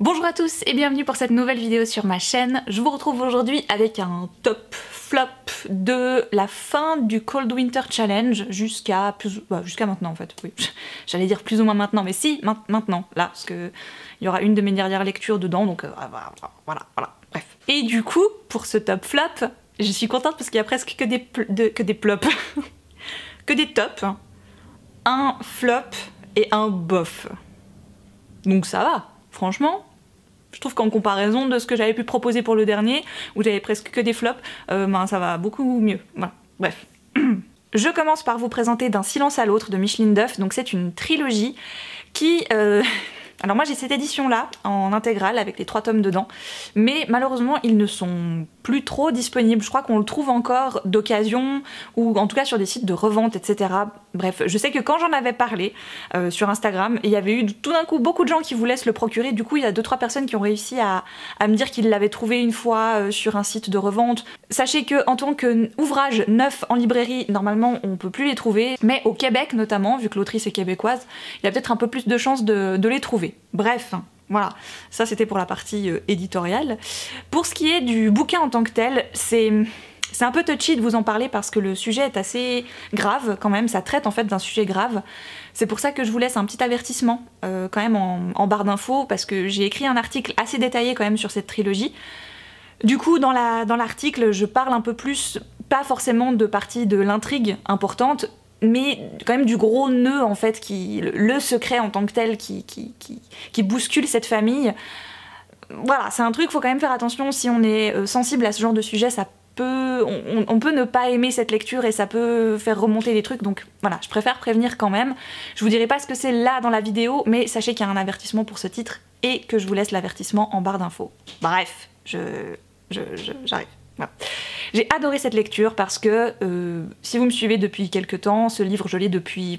Bonjour à tous et bienvenue pour cette nouvelle vidéo sur ma chaîne. Je vous retrouve aujourd'hui avec un top flop de la fin du Cold Winter Challenge jusqu'à maintenant en fait. Oui, j'allais dire plus ou moins maintenant, mais si, maintenant, là, parce que il y aura une de mes dernières lectures dedans, donc voilà, bref. Et du coup, pour ce top flop, je suis contente parce qu'il y a presque que des plops, que des tops, un flop et un bof. Donc ça va, franchement. Je trouve qu'en comparaison de ce que j'avais pu proposer pour le dernier, où j'avais presque que des flops, ça va beaucoup mieux. Voilà, bref. Je commence par vous présenter D'un silence à l'autre de Micheline Duff. Donc c'est une trilogie qui... Alors moi j'ai cette édition là en intégrale avec les 3 tomes dedans, mais malheureusement ils ne sont plus trop disponibles. Je crois qu'on le trouve encore d'occasion ou en tout cas sur des sites de revente, etc. Bref, je sais que quand j'en avais parlé sur Instagram, il y avait eu tout d'un coup beaucoup de gens qui voulaient se le procurer. Du coup il y a 2-3 personnes qui ont réussi à me dire qu'ils l'avaient trouvé une fois sur un site de revente. Sachez que en tant qu'ouvrage neuf en librairie, normalement on peut plus les trouver, mais au Québec notamment, vu que l'autrice est québécoise, il y a peut-être un peu plus de chances de les trouver. Bref, voilà, ça c'était pour la partie éditoriale. Pour ce qui est du bouquin en tant que tel, c'est un peu touchy de vous en parler parce que le sujet est assez grave quand même, ça traite en fait d'un sujet grave. C'est pour ça que je vous laisse un petit avertissement quand même en barre d'infos, parce que j'ai écrit un article assez détaillé quand même sur cette trilogie. Du coup, dans l'article, je parle un peu plus, pas forcément de partie de l'intrigue importante, mais quand même du gros nœud en fait, le secret en tant que tel qui bouscule cette famille. Voilà, c'est un truc, faut quand même faire attention si on est sensible à ce genre de sujet, ça peut, on peut ne pas aimer cette lecture et ça peut faire remonter des trucs, donc voilà, je préfère prévenir quand même. Je vous dirai pas ce que c'est là dans la vidéo, mais sachez qu'il y a un avertissement pour ce titre et que je vous laisse l'avertissement en barre d'infos. Bref, j'arrive. Voilà. J'ai adoré cette lecture parce que si vous me suivez depuis quelques temps, ce livre je l'ai depuis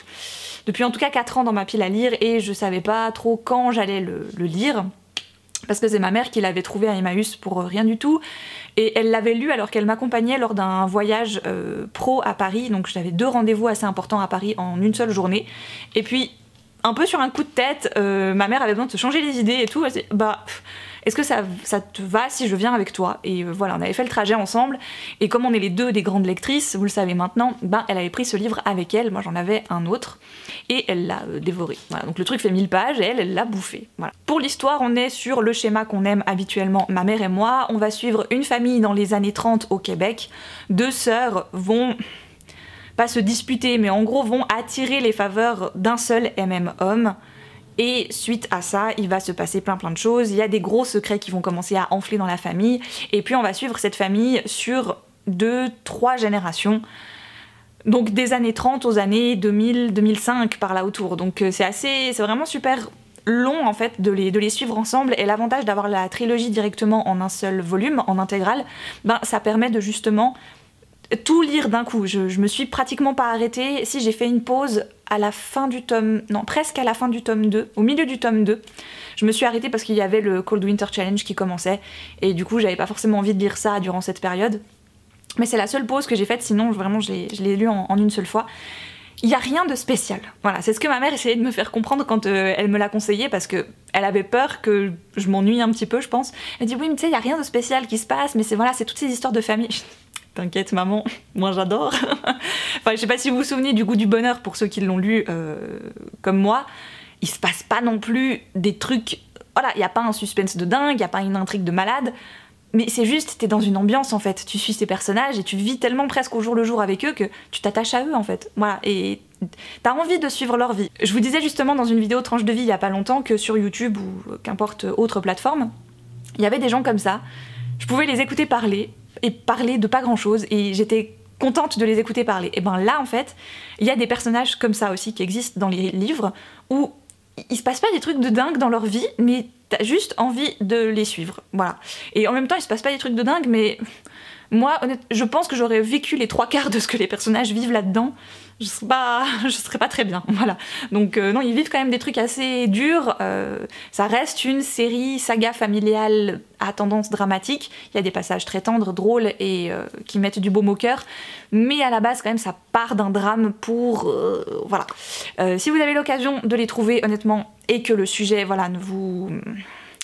en tout cas 4 ans dans ma pile à lire et je savais pas trop quand j'allais le lire parce que c'est ma mère qui l'avait trouvé à Emmaüs pour rien du tout et elle l'avait lu alors qu'elle m'accompagnait lors d'un voyage pro à Paris, donc j'avais 2 rendez-vous assez importants à Paris en une seule journée et puis un peu sur un coup de tête, ma mère avait besoin de se changer les idées et tout, elle s'est dit, bah... Est-ce que ça te va si je viens avec toi? Et voilà, on avait fait le trajet ensemble, et comme on est les 2 des grandes lectrices, vous le savez maintenant, ben elle avait pris ce livre avec elle, moi j'en avais un autre, et elle l'a dévoré. Voilà, donc le truc fait 1000 pages, et elle l'a bouffé. Voilà. Pour l'histoire, on est sur le schéma qu'on aime habituellement, ma mère et moi, on va suivre une famille dans les années 30 au Québec. 2 sœurs vont... pas se disputer, mais en gros vont attirer les faveurs d'un seul et même homme. Et suite à ça, il va se passer plein de choses, il y a des gros secrets qui vont commencer à enfler dans la famille, et puis on va suivre cette famille sur 2-3 générations, donc des années 30 aux années 2000-2005 par là autour, donc c'est vraiment super long en fait de les suivre ensemble, et l'avantage d'avoir la trilogie directement en un seul volume, en intégrale, ben ça permet de justement tout lire d'un coup. Je me suis pratiquement pas arrêtée, si j'ai fait une pause à la fin du tome... non, presque à la fin du tome 2, au milieu du tome 2. Je me suis arrêtée parce qu'il y avait le Cold Winter Challenge qui commençait, et du coup j'avais pas forcément envie de lire ça durant cette période. Mais c'est la seule pause que j'ai faite, sinon vraiment je l'ai lu en une seule fois. Il y a rien de spécial. Voilà, c'est ce que ma mère essayait de me faire comprendre quand elle me l'a conseillé, parce que elle avait peur que je m'ennuie un petit peu, je pense. Elle dit oui, mais tu sais, il y a rien de spécial qui se passe, mais c'est voilà, c'est toutes ces histoires de famille. T'inquiète maman, moi j'adore. Enfin, je sais pas si vous vous souvenez du Goût du bonheur pour ceux qui l'ont lu comme moi. Il se passe pas non plus des trucs... Voilà, il y a pas un suspense de dingue, il y a pas une intrigue de malade. Mais c'est juste, t'es dans une ambiance en fait. Tu suis ces personnages et tu vis tellement presque au jour le jour avec eux que tu t'attaches à eux en fait. Voilà, et t'as envie de suivre leur vie. Je vous disais justement dans une vidéo tranche de vie il y a pas longtemps que sur YouTube ou qu'importe autre plateforme, il y avait des gens comme ça. Je pouvais les écouter parler, et parler de pas grand chose, et j'étais contente de les écouter parler. Et ben là en fait, il y a des personnages comme ça aussi qui existent dans les livres, où il se passe pas des trucs de dingue dans leur vie, mais t'as juste envie de les suivre, voilà. Et en même temps il se passe pas des trucs de dingue, mais moi honnêtement, je pense que j'aurais vécu les 3/4 de ce que les personnages vivent là-dedans, je serais pas très bien, voilà. Donc non, ils vivent quand même des trucs assez durs, ça reste une série saga familiale à tendance dramatique, il y a des passages très tendres, drôles et qui mettent du baume au cœur, mais à la base quand même ça part d'un drame pour... voilà. Si vous avez l'occasion de les trouver honnêtement, et que le sujet, voilà, ne vous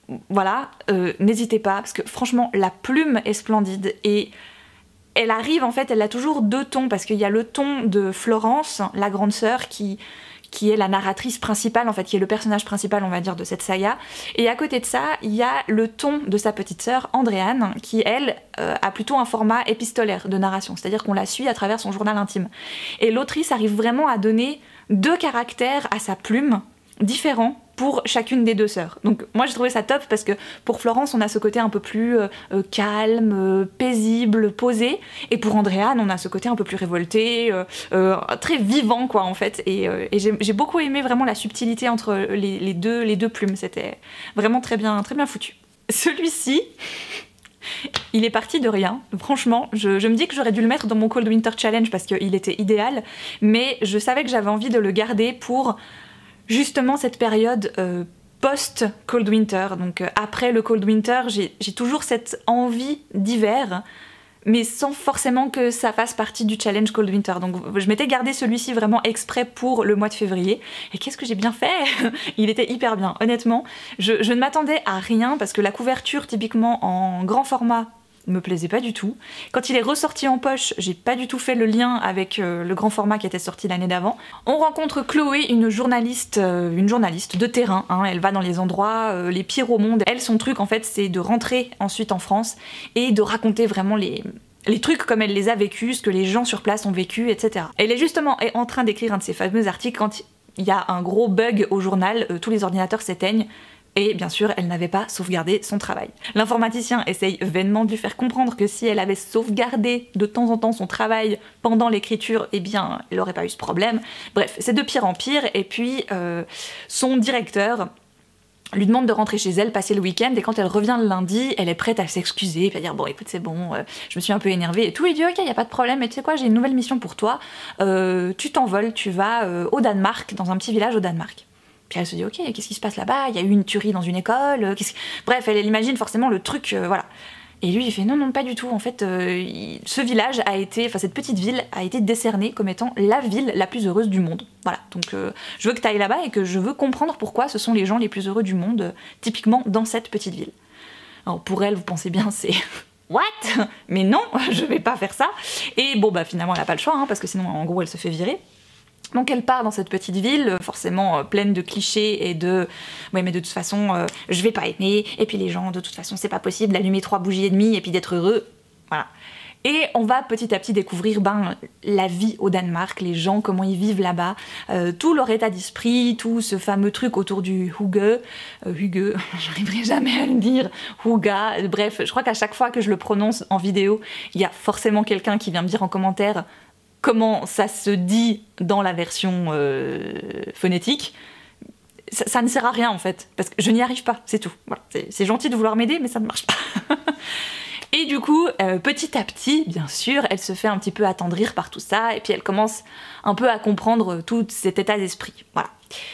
voilà, n'hésitez pas, parce que franchement, la plume est splendide, et elle arrive, en fait, elle a toujours deux tons, parce qu'il y a le ton de Florence, la grande sœur, qui est la narratrice principale, en fait, qui est le personnage principal, on va dire, de cette saga. Et à côté de ça, il y a le ton de sa petite sœur, Andréane, qui, elle, a plutôt un format épistolaire de narration, c'est-à-dire qu'on la suit à travers son journal intime. Et l'autrice arrive vraiment à donner deux caractères à sa plume, différents pour chacune des deux sœurs. Donc moi j'ai trouvé ça top parce que pour Florence on a ce côté un peu plus calme, paisible, posé, et pour Andréane on a ce côté un peu plus révolté, très vivant quoi en fait, et j'ai beaucoup aimé vraiment la subtilité entre les deux plumes, c'était vraiment très bien foutu. Celui-ci, il est parti de rien, franchement, je me dis que j'aurais dû le mettre dans mon Cold Winter Challenge parce qu'il était idéal, mais je savais que j'avais envie de le garder pour justement cette période post-Cold Winter, donc après le Cold Winter, j'ai toujours cette envie d'hiver, mais sans forcément que ça fasse partie du challenge Cold Winter. Donc je m'étais gardé celui-ci vraiment exprès pour le mois de février, et qu'est-ce que j'ai bien fait. Il était hyper bien, honnêtement. Je ne m'attendais à rien, parce que la couverture, typiquement en grand format, me plaisait pas du tout. Quand il est ressorti en poche, j'ai pas du tout fait le lien avec le grand format qui était sorti l'année d'avant. On rencontre Chloé, une journaliste de terrain, hein. Elle va dans les endroits les pires au monde. Elle, son truc en fait, c'est de rentrer ensuite en France et de raconter vraiment les trucs comme elle les a vécus, ce que les gens sur place ont vécu, etc. Elle est justement en train d'écrire un de ces fameux articles quand il y a un gros bug au journal, tous les ordinateurs s'éteignent. Et bien sûr, elle n'avait pas sauvegardé son travail. L'informaticien essaye vainement de lui faire comprendre que si elle avait sauvegardé de temps en temps son travail pendant l'écriture, eh bien, elle n'aurait pas eu ce problème. Bref, c'est de pire en pire, et puis son directeur lui demande de rentrer chez elle, passer le week-end, et quand elle revient le lundi, elle est prête à s'excuser, puis à dire bon écoute c'est bon, je me suis un peu énervée et tout, il dit ok y a pas de problème, mais tu sais quoi, j'ai une nouvelle mission pour toi, tu t'envoles, tu vas au Danemark, dans un petit village au Danemark. Puis elle se dit ok, qu'est-ce qui se passe là-bas, il y a eu une tuerie dans une école, bref, elle imagine forcément le truc, voilà. Et lui il fait non pas du tout, en fait ce village a été, enfin cette petite ville a été décernée comme étant la ville la plus heureuse du monde. Voilà, donc je veux que tu ailles là-bas et que je veux comprendre pourquoi ce sont les gens les plus heureux du monde, typiquement dans cette petite ville. Alors pour elle, vous pensez bien, c'est what? Mais non, je vais pas faire ça. Et bon bah finalement elle a pas le choix, hein, parce que sinon en gros elle se fait virer. Donc elle part dans cette petite ville, forcément pleine de clichés et de ouais mais de toute façon je vais pas aimer, et puis les gens de toute façon c'est pas possible d'allumer 3 bougies et demie et puis d'être heureux, voilà. Et on va petit à petit découvrir la vie au Danemark, les gens, comment ils vivent là-bas, tout leur état d'esprit, tout ce fameux truc autour du hygge, j'arriverai jamais à le dire, hygge, bref, je crois qu'à chaque fois que je le prononce en vidéo, il y a forcément quelqu'un qui vient me dire en commentaire comment ça se dit dans la version phonétique. Ça ne sert à rien en fait, parce que je n'y arrive pas, c'est tout. Voilà. C'est gentil de vouloir m'aider, mais ça ne marche pas. Et du coup, petit à petit, bien sûr, elle se fait un petit peu attendrir par tout ça, et puis elle commence un peu à comprendre tout cet état d'esprit. Voilà.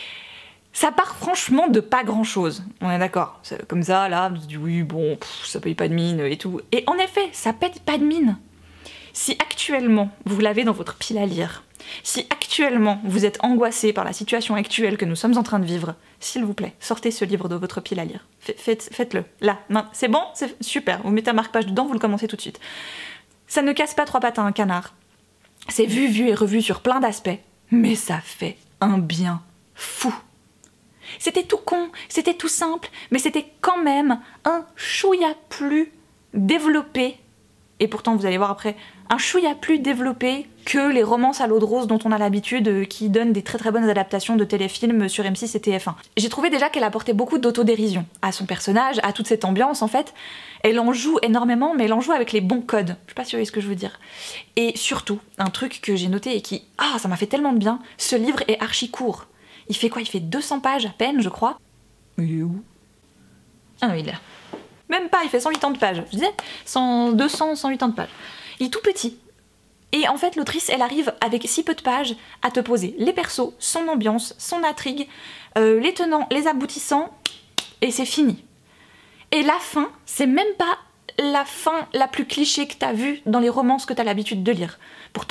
Ça part franchement de pas grand chose, on est d'accord. Comme ça, là, on se dit oui, bon, ça paye pas de mine et tout. Et en effet, ça paye pas de mine. Si actuellement vous l'avez dans votre pile à lire, si actuellement vous êtes angoissé par la situation actuelle que nous sommes en train de vivre, s'il vous plaît, sortez ce livre de votre pile à lire. Faites-le, là, c'est bon, c'est super, vous mettez un marque-page dedans, vous le commencez tout de suite. Ça ne casse pas 3 pattes à un canard. C'est vu et revu sur plein d'aspects, mais ça fait un bien fou. C'était tout con, c'était tout simple, mais c'était quand même un chouïa plus développé, et pourtant vous allez voir après, un chouïa plus développé que les romances à l'eau de rose dont on a l'habitude, qui donnent des très bonnes adaptations de téléfilms sur M6 et TF1. J'ai trouvé déjà qu'elle apportait beaucoup d'autodérision à son personnage, à toute cette ambiance en fait. Elle en joue énormément, mais elle en joue avec les bons codes. Je sais pas si vous voyez ce que je veux dire. Et surtout, un truc que j'ai noté et qui, ça m'a fait tellement de bien, ce livre est archi court. Il fait quoi? Il fait 200 pages à peine, je crois. Il est où? Ah non, il est là. Même pas, il fait 180 pages. Je disais 200, 180 pages. Il est tout petit. Et en fait, l'autrice, elle arrive avec si peu de pages à te poser les persos, son ambiance, son intrigue, les tenants, les aboutissants, et c'est fini. Et la fin, c'est même pas la fin la plus cliché que t'as vue dans les romances que t'as l'habitude de lire. Pourtant,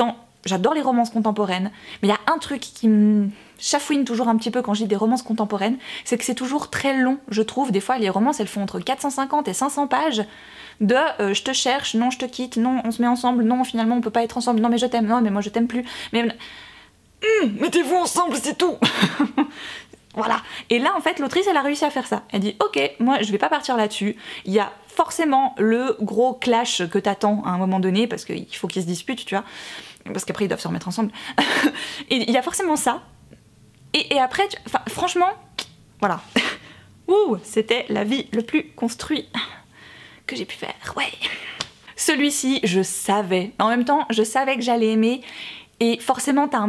j'adore les romances contemporaines, mais il y a un truc qui me chafouine toujours un petit peu quand je lis des romances contemporaines, c'est que c'est toujours très long, je trouve. Des fois, les romances, elles font entre 450 et 500 pages de je te cherche, non, je te quitte, non, on se met ensemble, non, finalement, on peut pas être ensemble, non, mais je t'aime, non, mais moi, je t'aime plus, mais... mettez-vous ensemble, c'est tout. Voilà. Et là, en fait, l'autrice, elle a réussi à faire ça. Elle dit, ok, moi, je vais pas partir là-dessus. Il y a forcément le gros clash que t'attends à un moment donné, parce qu'il faut qu'ils se disputent, tu vois. Parce qu'après, ils doivent se remettre ensemble. Et il y a forcément ça. Et après, enfin, franchement, voilà. Ouh, c'était la vie le plus construit que j'ai pu faire, ouais. Celui-ci, je savais. En même temps, je savais que j'allais aimer. Et forcément, t'as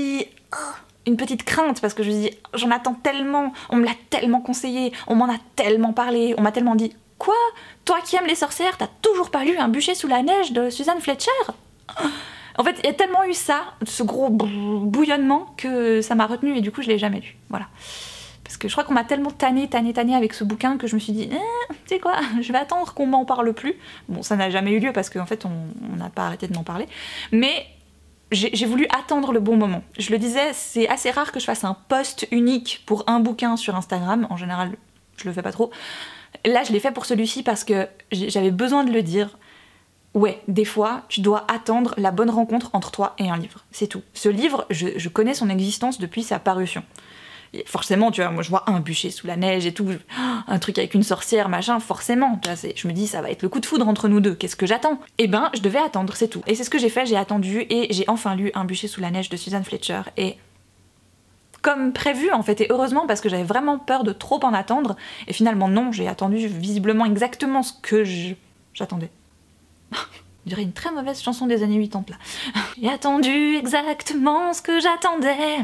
une petite crainte, parce que je me dis, j'en attends tellement, on me l'a tellement conseillé, on m'en a tellement parlé, on m'a tellement dit, quoi? Toi qui aimes les sorcières, t'as toujours pas lu Un bûcher sous la neige de Suzanne Fletcher? En fait, il y a tellement eu ça, ce gros bouillonnement, que ça m'a retenue et du coup je l'ai jamais lu, voilà. Parce que je crois qu'on m'a tellement tanné avec ce bouquin que je me suis dit, tu sais quoi, je vais attendre qu'on m'en parle plus. Bon, ça n'a jamais eu lieu parce qu'en fait on n'a pas arrêté de m'en parler, mais j'ai voulu attendre le bon moment. Je le disais, c'est assez rare que je fasse un post unique pour un bouquin sur Instagram, en général je le fais pas trop. Là je l'ai fait pour celui-ci parce que j'avais besoin de le dire. Ouais, des fois, tu dois attendre la bonne rencontre entre toi et un livre, c'est tout. Ce livre, je connais son existence depuis sa parution. Et forcément, tu vois, moi je vois Un bûcher sous la neige et tout, un truc avec une sorcière, machin, forcément. Tu vois, je me dis, ça va être le coup de foudre entre nous deux, qu'est-ce que j'attends? Eh ben, je devais attendre, c'est tout. Et c'est ce que j'ai fait, j'ai attendu et j'ai enfin lu Un bûcher sous la neige de Suzanne Fletcher. Et comme prévu en fait, et heureusement parce que j'avais vraiment peur de trop en attendre. Et finalement non, j'ai attendu visiblement exactement ce que j'attendais. Je dirais une très mauvaise chanson des années 80 là. J'ai attendu exactement ce que j'attendais.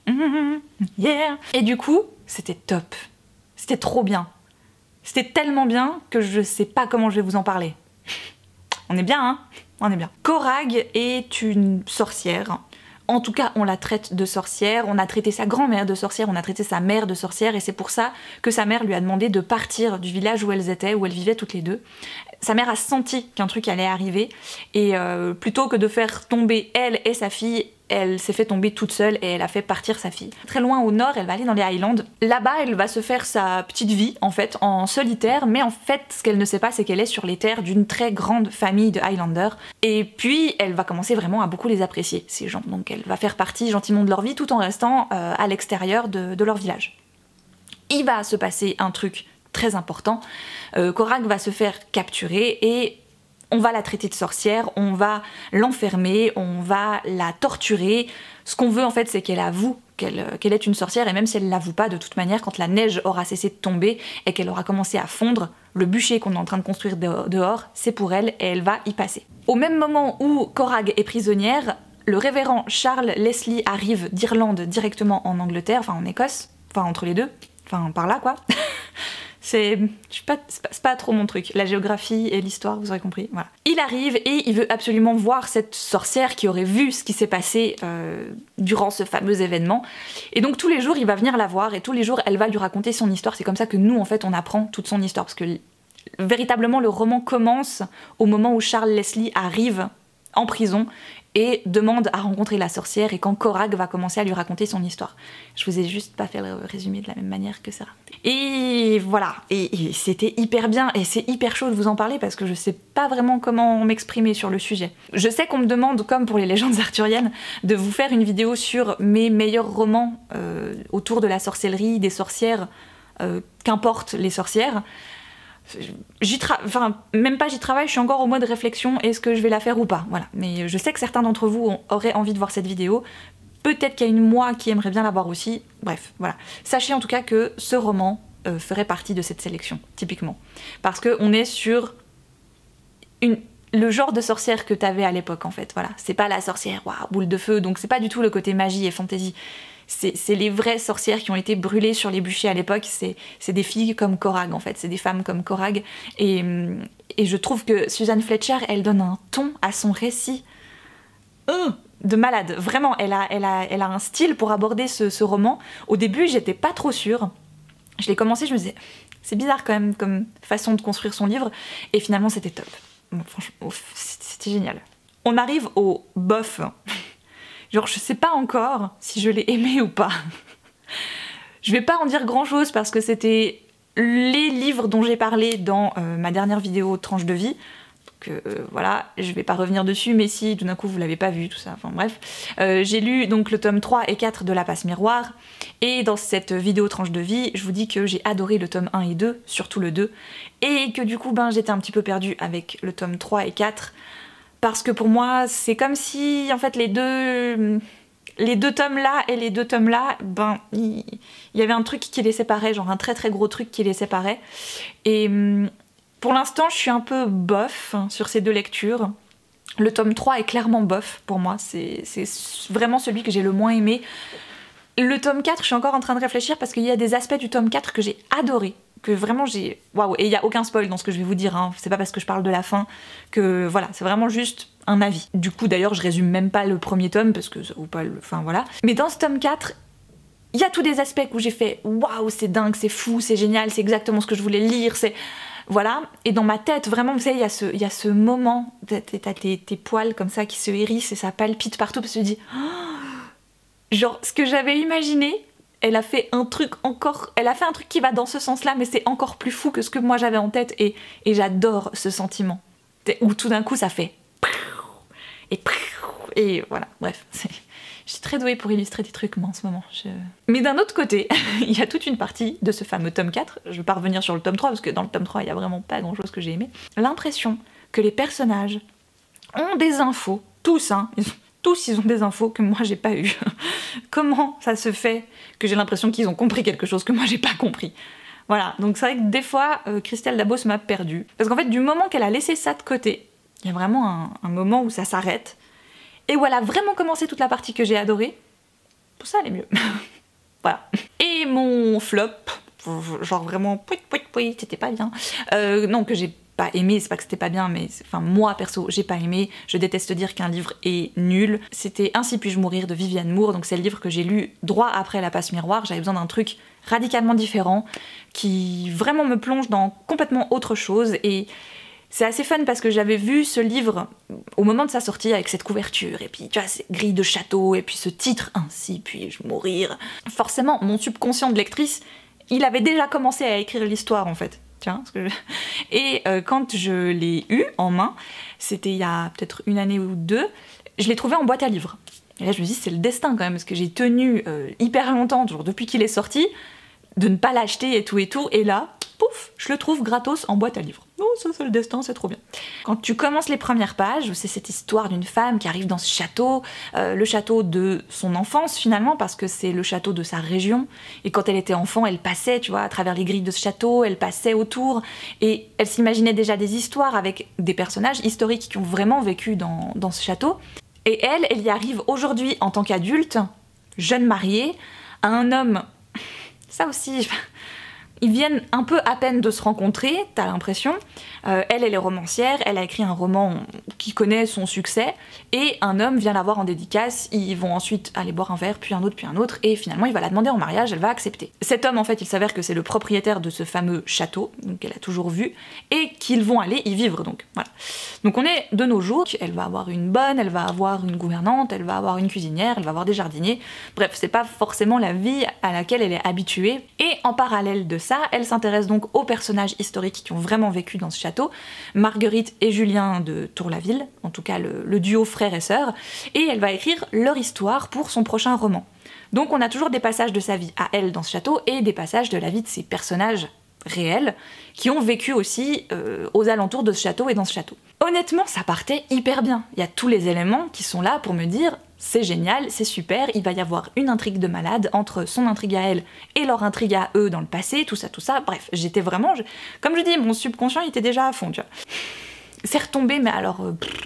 Yeah. Et du coup, c'était top. C'était trop bien. C'était tellement bien que je sais pas comment je vais vous en parler. On est bien, hein? On est bien. Corag est une sorcière. En tout cas, on la traite de sorcière, on a traité sa grand-mère de sorcière, on a traité sa mère de sorcière, et c'est pour ça que sa mère lui a demandé de partir du village où elles étaient, où elles vivaient toutes les deux. Sa mère a senti qu'un truc allait arriver, et plutôt que de faire tomber elle et sa fille, elle s'est fait tomber toute seule et elle a fait partir sa fille. Très loin au nord, elle va aller dans les Highlands. Là-bas, elle va se faire sa petite vie, en fait, en solitaire, mais en fait, ce qu'elle ne sait pas, c'est qu'elle est sur les terres d'une très grande famille de Highlanders. Et puis, elle va commencer vraiment à beaucoup les apprécier, ces gens. Donc elle va faire partie gentiment de leur vie, tout en restant à l'extérieur de leur village. Il va se passer un truc très important. Corag va se faire capturer et on va la traiter de sorcière, on va l'enfermer, on va la torturer. Ce qu'on veut en fait, c'est qu'elle avoue qu'elle est une sorcière, et même si elle l'avoue pas, de toute manière, quand la neige aura cessé de tomber et qu'elle aura commencé à fondre, le bûcher qu'on est en train de construire dehors, c'est pour elle et elle va y passer. Au même moment où Corag est prisonnière, le révérend Charles Leslie arrive d'Irlande directement en Angleterre, enfin en Écosse, enfin entre les deux, enfin par là quoi. C'est pas trop mon truc, la géographie et l'histoire, vous aurez compris, voilà. Il arrive et il veut absolument voir cette sorcière qui aurait vu ce qui s'est passé durant ce fameux événement. Et donc tous les jours, il va venir la voir et tous les jours, elle va lui raconter son histoire. C'est comme ça que nous, en fait, on apprend toute son histoire. Parce que véritablement, le roman commence au moment où Charles Leslie arrive en prison et demande à rencontrer la sorcière, et quand Corag va commencer à lui raconter son histoire. Je vous ai juste pas fait le résumé de la même manière que ça. Et voilà, et c'était hyper bien, et c'est hyper chaud de vous en parler parce que je sais pas vraiment comment m'exprimer sur le sujet. Je sais qu'on me demande, comme pour les légendes arthuriennes, de vous faire une vidéo sur mes meilleurs romans autour de la sorcellerie, des sorcières, qu'importe les sorcières. Enfin, même pas j'y travaille, je suis encore au mode réflexion, est-ce que je vais la faire ou pas, voilà. Mais je sais que certains d'entre vous auraient envie de voir cette vidéo, peut-être qu'il y a une moi qui aimerait bien la voir aussi, bref, voilà. Sachez en tout cas que ce roman ferait partie de cette sélection, typiquement. Parce qu'on est sur le genre de sorcière que t'avais à l'époque, en fait, voilà. C'est pas la sorcière, waouh, boule de feu, donc c'est pas du tout le côté magie et fantaisie. C'est les vraies sorcières qui ont été brûlées sur les bûchers à l'époque, c'est des filles comme Corag en fait, c'est des femmes comme Corag, et je trouve que Suzanne Fletcher, elle donne un ton à son récit de malade, vraiment, elle a un style pour aborder ce roman. Au début, j'étais pas trop sûre, je l'ai commencé, je me disais, c'est bizarre quand même comme façon de construire son livre, et finalement c'était top, bon, franchement, c'était génial. On arrive au bof. Genre je sais pas encore si je l'ai aimé ou pas. Je vais pas en dire grand chose parce que c'était les livres dont j'ai parlé dans ma dernière vidéo tranche de vie. Donc voilà, je vais pas revenir dessus, mais si tout d'un coup vous l'avez pas vu, tout ça, enfin bref. J'ai lu donc le tome 3 et 4 de La Passe Miroir, et dans cette vidéo tranche de vie, je vous dis que j'ai adoré le tome 1 et 2, surtout le 2, et que du coup ben, j'étais un petit peu perdue avec le tome 3 et 4, parce que pour moi c'est comme si en fait les deux tomes là et les deux tomes là, ben il y avait un truc qui les séparait, genre un très très gros truc qui les séparait. Et pour l'instant je suis un peu bof sur ces deux lectures. Le tome 3 est clairement bof pour moi, c'est vraiment celui que j'ai le moins aimé. Le tome 4, je suis encore en train de réfléchir parce qu'il y a des aspects du tome 4 que j'ai adoré, que vraiment j'ai... Waouh, et il n'y a aucun spoil dans ce que je vais vous dire, hein. C'est pas parce que je parle de la fin que... Voilà, c'est vraiment juste un avis. Du coup, d'ailleurs, je résume même pas le premier tome parce que ça vaut pas le... Enfin, voilà. Mais dans ce tome 4, il y a tous des aspects où j'ai fait « Waouh, c'est dingue, c'est fou, c'est génial, c'est exactement ce que je voulais lire, c'est... » Voilà, et dans ma tête, vraiment, vous savez, il y a ce moment, t'as tes poils comme ça qui se hérissent et ça palpite partout parce que tu te dis « Genre, ce que j'avais imaginé... » Elle a fait un truc qui va dans ce sens-là, mais c'est encore plus fou que ce que moi j'avais en tête, et j'adore ce sentiment. Où tout d'un coup ça fait... Et voilà, bref. Je suis très douée pour illustrer des trucs, moi, en ce moment. Mais d'un autre côté, il y a toute une partie de ce fameux tome 4, je vais pas revenir sur le tome 3, parce que dans le tome 3, il y a vraiment pas grand-chose que j'ai aimé. L'impression que les personnages ont des infos, tous, hein, tous ils ont des infos que moi j'ai pas eues. Comment ça se fait que j'ai l'impression qu'ils ont compris quelque chose que moi j'ai pas compris? Voilà, donc c'est vrai que des fois, Christelle Dabos m'a perdue. Parce qu'en fait, du moment qu'elle a laissé ça de côté, il y a vraiment un moment où ça s'arrête, et où elle a vraiment commencé toute la partie que j'ai adorée, tout ça allait mieux. Voilà. Et mon flop, genre vraiment, c'était pas bien. Non, que j'ai pas aimé, c'est pas que c'était pas bien, mais enfin moi perso j'ai pas aimé, je déteste dire qu'un livre est nul. C'était Ainsi puis-je mourir de Viviane Moore, donc c'est le livre que j'ai lu droit après La Passe Miroir. J'avais besoin d'un truc radicalement différent qui vraiment me plonge dans complètement autre chose, et c'est assez fun parce que j'avais vu ce livre au moment de sa sortie avec cette couverture, et puis tu vois, ces grilles de château, et puis ce titre Ainsi puis-je mourir. Forcément, mon subconscient de lectrice, il avait déjà commencé à écrire l'histoire en fait. Et quand je l'ai eu en main, c'était il y a peut-être une année ou deux, je l'ai trouvé en boîte à livres. Et là je me dis c'est le destin quand même, parce que j'ai tenu hyper longtemps, genre depuis qu'il est sorti, de ne pas l'acheter et tout, et là, pouf, je le trouve gratos en boîte à livres. Oh, ça c'est le destin, c'est trop bien. Quand tu commences les premières pages, c'est cette histoire d'une femme qui arrive dans ce château, le château de son enfance finalement, parce que c'est le château de sa région, et quand elle était enfant, elle passait, tu vois, à travers les grilles de ce château, elle passait autour, et elle s'imaginait déjà des histoires avec des personnages historiques qui ont vraiment vécu dans ce château, et elle y arrive aujourd'hui en tant qu'adulte, jeune mariée, à un homme... Ça aussi, ils viennent un peu à peine de se rencontrer, t'as l'impression. Elle est romancière, elle a écrit un roman qui connaît son succès, et un homme vient la voir en dédicace, ils vont ensuite aller boire un verre, puis un autre, et finalement il va la demander en mariage, elle va accepter. Cet homme, en fait, il s'avère que c'est le propriétaire de ce fameux château, qu'elle a toujours vu, et qu'ils vont aller y vivre, donc voilà. Donc on est de nos jours, elle va avoir une bonne, elle va avoir une gouvernante, elle va avoir une cuisinière, elle va avoir des jardiniers, bref, c'est pas forcément la vie à laquelle elle est habituée, et en parallèle de ça, elle s'intéresse donc aux personnages historiques qui ont vraiment vécu dans ce château, Marguerite et Julien de Tour-la-Ville, en tout cas le duo frère et sœur, et elle va écrire leur histoire pour son prochain roman. Donc on a toujours des passages de sa vie à elle dans ce château, et des passages de la vie de ces personnages réels qui ont vécu aussi aux alentours de ce château et dans ce château. Honnêtement, ça partait hyper bien. Il y a tous les éléments qui sont là pour me dire c'est génial, c'est super, il va y avoir une intrigue de malade entre son intrigue à elle et leur intrigue à eux dans le passé, tout ça, bref, j'étais vraiment... Comme je dis, mon subconscient il était déjà à fond, tu vois. C'est retombé, mais alors...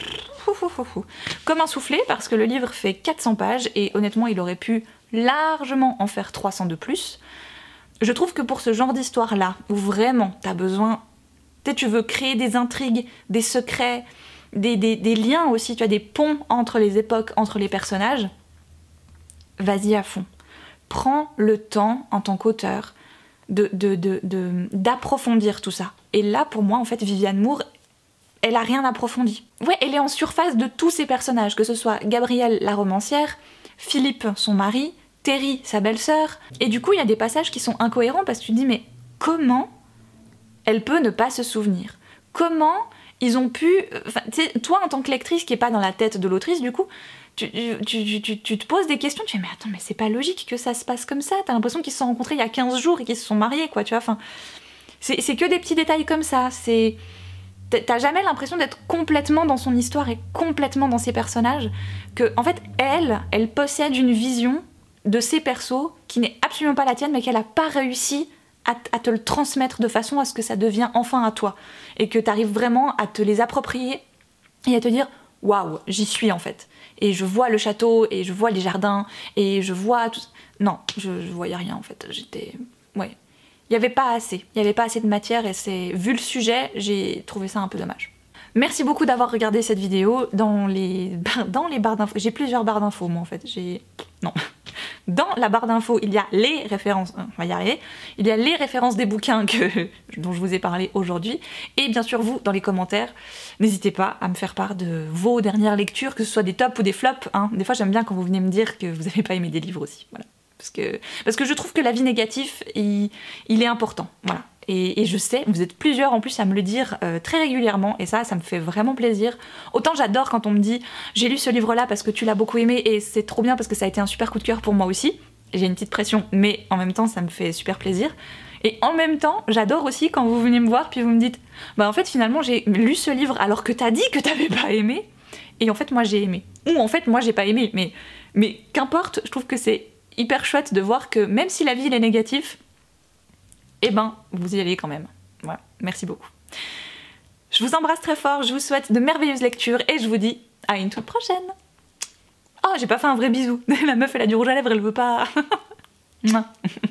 comme un soufflé, parce que le livre fait 400 pages, et honnêtement, il aurait pu largement en faire 300 de plus. Je trouve que pour ce genre d'histoire-là, où vraiment t'as besoin... Tu veux créer des intrigues, des secrets... Des liens aussi, tu as des ponts entre les époques, entre les personnages, vas-y à fond. Prends le temps, en tant qu'auteur, d'approfondir tout ça. Et là, pour moi, en fait, Viviane Moore, elle a rien approfondi. Ouais, elle est en surface de tous ces personnages, que ce soit Gabrielle la romancière, Philippe, son mari, Terry, sa belle-sœur. Et du coup, il y a des passages qui sont incohérents parce que tu te dis, mais comment elle peut ne pas se souvenir? Comment ils ont pu... Enfin, toi, en tant que lectrice qui est pas dans la tête de l'autrice, du coup, tu te poses des questions, tu te dis, mais attends, mais c'est pas logique que ça se passe comme ça. T'as l'impression qu'ils se sont rencontrés il y a 15 jours et qu'ils se sont mariés, quoi, tu vois. Enfin, c'est que des petits détails comme ça. T'as jamais l'impression d'être complètement dans son histoire et complètement dans ses personnages. Que, en fait, elle possède une vision de ses persos qui n'est absolument pas la tienne, mais qu'elle a pas réussi à te le transmettre de façon à ce que ça devienne enfin à toi. Et que t'arrives vraiment à te les approprier et à te dire waouh, j'y suis en fait. Et je vois le château, et je vois les jardins, et je vois tout. Non, je voyais rien en fait. Ouais. Il n'y avait pas assez. Il n'y avait pas assez de matière, et vu le sujet, j'ai trouvé ça un peu dommage. Merci beaucoup d'avoir regardé cette vidéo. Dans les barres d'infos, j'ai plusieurs barres d'infos moi en fait. Non. Dans la barre d'infos, il y a les références, on va y arriver, il y a les références des bouquins dont je vous ai parlé aujourd'hui, et bien sûr vous, dans les commentaires, n'hésitez pas à me faire part de vos dernières lectures, que ce soit des tops ou des flops, hein. Des fois j'aime bien quand vous venez me dire que vous n'avez pas aimé des livres aussi, voilà. Parce que je trouve que l'avis négatif, il est important, voilà. Et je sais, vous êtes plusieurs en plus à me le dire très régulièrement, et ça me fait vraiment plaisir. Autant j'adore quand on me dit « j'ai lu ce livre-là parce que tu l'as beaucoup aimé et c'est trop bien parce que ça a été un super coup de cœur pour moi aussi ». J'ai une petite pression, mais en même temps ça me fait super plaisir. Et en même temps, j'adore aussi quand vous venez me voir puis vous me dites « bah en fait finalement j'ai lu ce livre alors que t'as dit que t'avais pas aimé, et en fait moi j'ai aimé ». Ou en fait moi j'ai pas aimé, mais qu'importe, je trouve que c'est hyper chouette de voir que même si l'avis il est négatif, eh ben, vous y allez quand même. Voilà, merci beaucoup. Je vous embrasse très fort, je vous souhaite de merveilleuses lectures et je vous dis à une toute prochaine. Oh, j'ai pas fait un vrai bisou. La meuf, elle a du rouge à lèvres, elle veut pas...